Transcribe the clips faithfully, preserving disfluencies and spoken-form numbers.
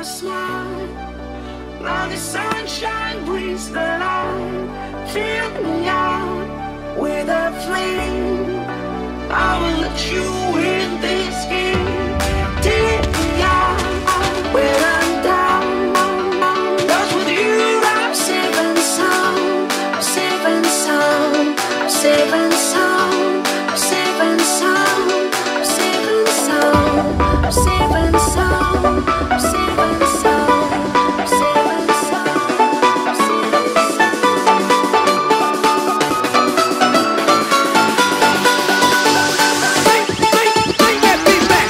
your smile, now the sunshine brings the light. Fill me out with a flame, I will let you in this game. Take me out when I'm down, 'cause with you I'm safe and sound. I'm safe and sound, I'm safe and sound, I'm safe and sound, I'm safe and sound, I'm safe and sound, I'm safe and sound, I'm safe and sound, I'm safe and sound. Bring that beat back.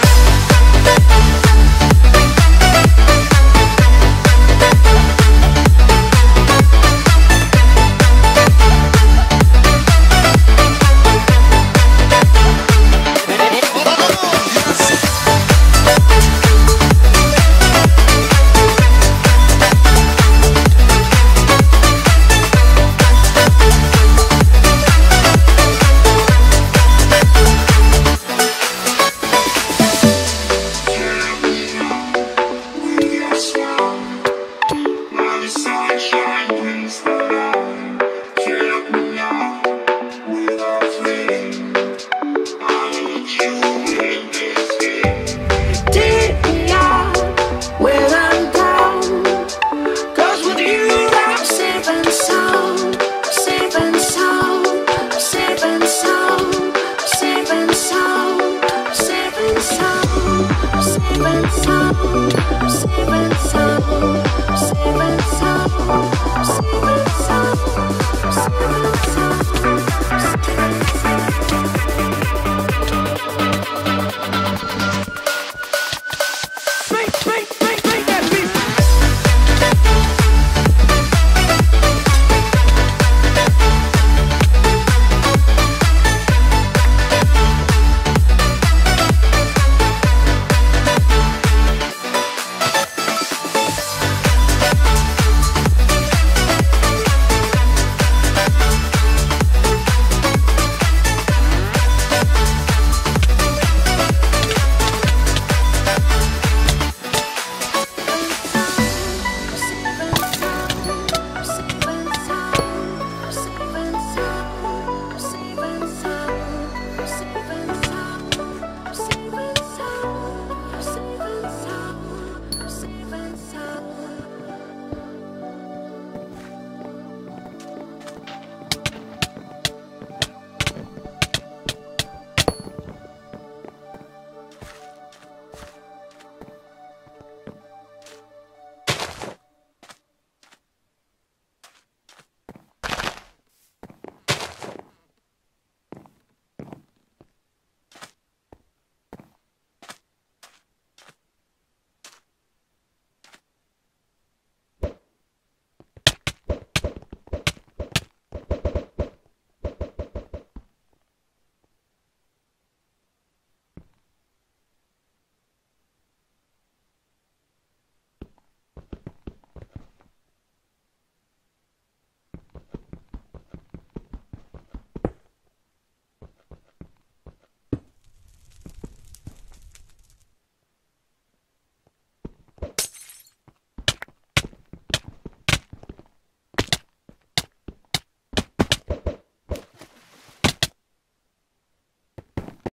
Sound, sound, sound, sound, sound, sound.